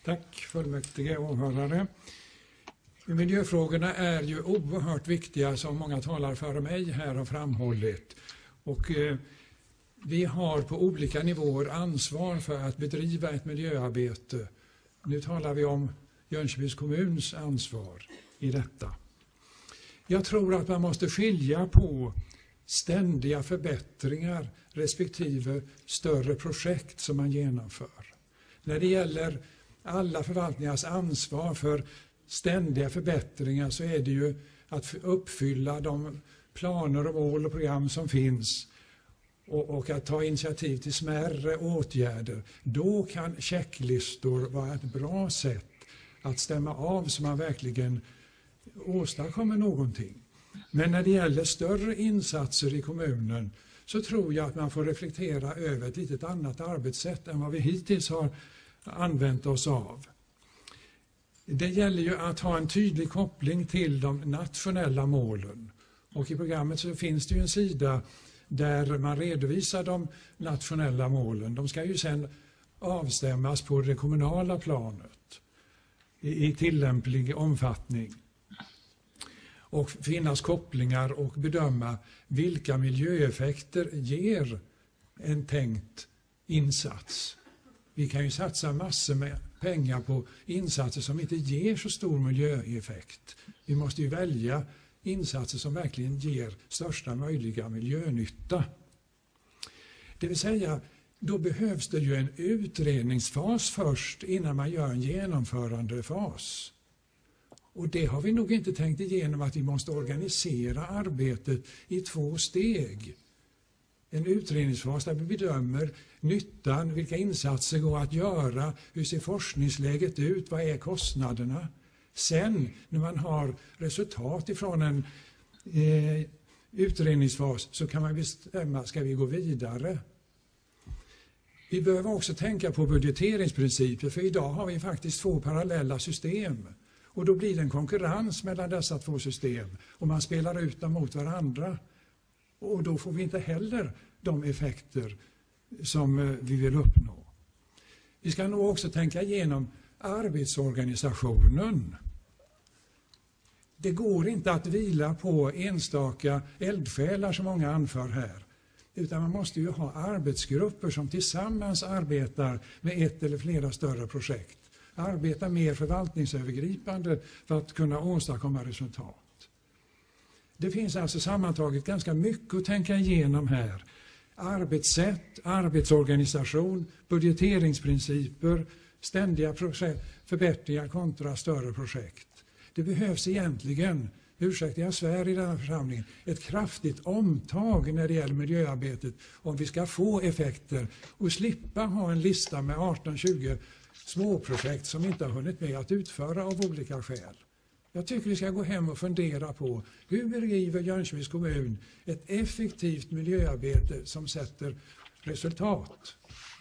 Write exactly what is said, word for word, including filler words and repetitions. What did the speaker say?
Tack fullmäktige åhörare. Miljöfrågorna är ju oerhört viktiga som många talare före mig här har framhållit. Och eh, vi har på olika nivåer ansvar för att bedriva ett miljöarbete. Nu talar vi om Jönköpings kommuns ansvar i detta. Jag tror att man måste skilja på ständiga förbättringar respektive större projekt som man genomför. När det gäller alla förvaltningars ansvar för ständiga förbättringar så är det ju att uppfylla de planer och mål och program som finns och, och att ta initiativ till smärre åtgärder. Då kan checklistor vara ett bra sätt att stämma av så man verkligen åstadkommer någonting. Men när det gäller större insatser i kommunen så tror jag att man får reflektera över ett litet annat arbetssätt än vad vi hittills har använt oss av. Det gäller ju att ha en tydlig koppling till de nationella målen. Och i programmet så finns det ju en sida där man redovisar de nationella målen. De ska ju sedan avstämmas på det kommunala planet i, i tillämplig omfattning. Och finnas kopplingar och bedöma vilka miljöeffekter ger en tänkt insats. Vi kan ju satsa massor med pengar på insatser som inte ger så stor miljöeffekt. Vi måste ju välja insatser som verkligen ger största möjliga miljönytta. Det vill säga, då behövs det ju en utredningsfas först innan man gör en genomförandefas. Och det har vi nog inte tänkt igenom, att vi måste organisera arbetet i två steg. En utredningsfas där vi bedömer nyttan, vilka insatser går att göra, hur ser forskningsläget ut, vad är kostnaderna. Sen när man har resultat ifrån en eh, utredningsfas så kan man bestämma, ska vi gå vidare? Vi behöver också tänka på budgeteringsprinciper, för idag har vi faktiskt två parallella system. Och då blir det en konkurrens mellan dessa två system och man spelar ut dem mot varandra. Och då får vi inte heller de effekter som vi vill uppnå. Vi ska nog också tänka igenom arbetsorganisationen. Det går inte att vila på enstaka eldsjälar som många anför här. Utan man måste ju ha arbetsgrupper som tillsammans arbetar med ett eller flera större projekt. Arbeta mer förvaltningsövergripande för att kunna åstadkomma resultat. Det finns alltså sammantaget ganska mycket att tänka igenom här. Arbetssätt, arbetsorganisation, budgeteringsprinciper, ständiga förbättringar kontra större projekt. Det behövs egentligen, ursäkta jag svär i denna församling, ett kraftigt omtag när det gäller miljöarbetet om vi ska få effekter och slippa ha en lista med arton tjugo småprojekt som inte har hunnit med att utföra av olika skäl. Jag tycker vi ska gå hem och fundera på hur bedriver Jönköpings kommun ett effektivt miljöarbete som sätter resultat.